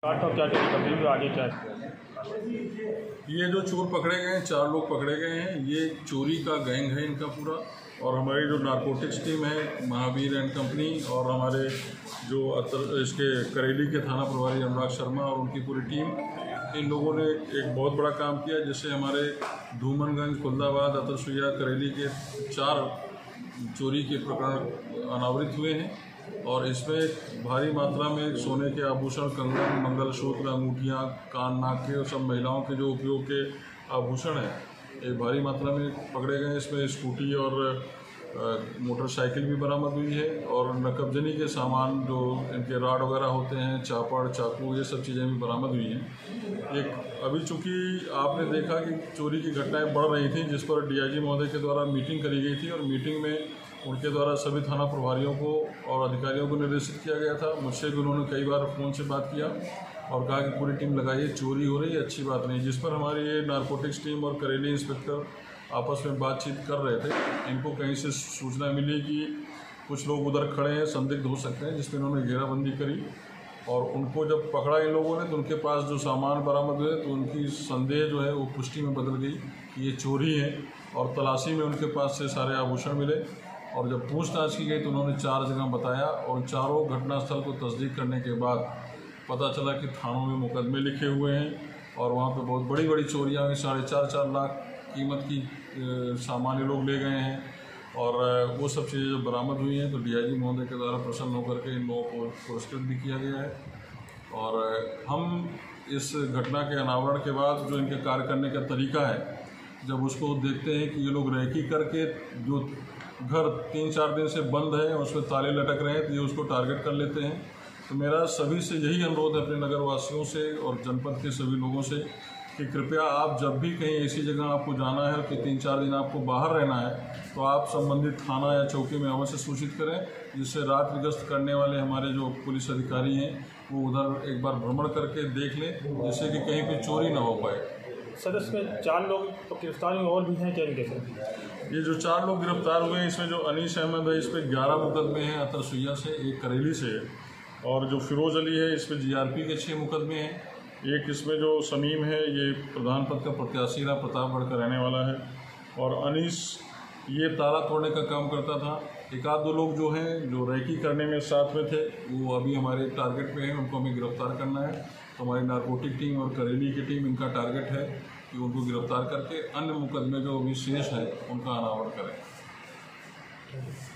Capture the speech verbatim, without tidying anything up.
क्या क्या आगे क्या? ये जो चोर पकड़े गए हैं, चार लोग पकड़े गए हैं। ये चोरी का गैंग है इनका पूरा। और हमारी जो नारकोटिक्स टीम है महावीर एंड कंपनी, और हमारे जो अतर इसके करेली के थाना प्रभारी अनुराग शर्मा और उनकी पूरी टीम, इन लोगों ने एक बहुत बड़ा काम किया, जिससे हमारे धूमनगंज, खुलदाबाद, अतरसुइया, करेली के चार चोरी के प्रकरण अनावृत हुए हैं। और इसमें भारी मात्रा में सोने के आभूषण, कंगन, मंगलसूत्र, अंगूठियाँ, कान नाक के और सब महिलाओं के जो उपयोग के आभूषण हैं, एक भारी मात्रा में पकड़े गए। इसमें स्कूटी और मोटरसाइकिल भी बरामद हुई है, और नकबजनी के सामान जो इनके राड वगैरह होते हैं, चापड़, चाकू, ये सब चीज़ें भी बरामद हुई हैं। एक अभी चूँकि आपने देखा कि चोरी की घटनाएं बढ़ रही थी, जिस पर डीआईजी महोदय के द्वारा मीटिंग करी गई थी, और मीटिंग में उनके द्वारा सभी थाना प्रभारियों को और अधिकारियों को निर्देशित किया गया था। मुझसे भी उन्होंने कई बार फ़ोन से बात किया और कहा कि पूरी टीम लगाइए, चोरी हो रही है, अच्छी बात नहीं। जिस पर हमारी ये नारकोटिक्स टीम और करेली इंस्पेक्टर आपस में बातचीत कर रहे थे। इनको कहीं से सूचना मिली कि कुछ लोग उधर खड़े हैं, संदिग्ध हो सकते हैं, जिसमें इन्होंने घेराबंदी करी। और उनको जब पकड़ा इन लोगों ने, तो उनके पास जो सामान बरामद हुए, तो उनकी संदेह जो है वो पुष्टि में बदल गई कि ये चोरी है। और तलाशी में उनके पास से सारे आभूषण मिले, और जब पूछताछ की गई तो उन्होंने चार जगह बताया, और चारों घटनास्थल को तस्दीक करने के बाद पता चला कि थानों में मुकदमे लिखे हुए हैं, और वहाँ पे बहुत बड़ी बड़ी चोरियाँ हुई। साढ़े चार चार लाख कीमत की सामान लोग ले गए हैं, और वो सब चीज़ें जब बरामद हुई हैं तो डीआईजी महोदय के द्वारा प्रसन्न होकर के इन लोगों को पुरस्कृत भी किया गया है। और हम इस घटना के अनावरण के बाद जो इनके कार्य करने का तरीका है, जब उसको देखते हैं कि ये लोग रैकी करके जो घर तीन चार दिन से बंद है, उसमें ताले लटक रहे हैं, तो ये उसको टारगेट कर लेते हैं। तो मेरा सभी से यही अनुरोध है, अपने नगर वासियों से और जनपद के सभी लोगों से, कि कृपया आप जब भी कहीं ऐसी जगह आपको जाना है कि तीन चार दिन आपको बाहर रहना है, तो आप संबंधित थाना या चौकी में अवश्य सूचित करें, जिससे रात्रि गश्त करने वाले हमारे जो पुलिस अधिकारी हैं वो उधर एक बार भ्रमण करके देख लें, जिससे कि कहीं कोई चोरी ना हो पाए। सर, इसमें चार लोग तो गिरफ्तार हुए, और भी हैं क्या इनके से? ये जो चार लोग गिरफ्तार हुए हैं, इसमें जो अनीस अहमद है, इस पर ग्यारह मुकदमे हैं अतरसुइया से, एक करेली से है। और जो फिरोज अली है, इस पर जीआरपी के छः मुकदमे हैं। एक इसमें जो समीम है, ये प्रधान पद का प्रत्याशी रहा, प्रतापगढ़ का रहने वाला है। और अनीस ये ताला तोड़ने का काम करता था। एक आध दो लोग जो हैं जो रैकी करने में साथ में थे, वो अभी हमारे टारगेट पे हैं, उनको हमें गिरफ्तार करना है। तो हमारी नारकोटिक टीम और करेली की टीम, इनका टारगेट है कि उनको गिरफ्तार करके अन्य मुकदमे जो अभी शेष है उनका अनावरण करें।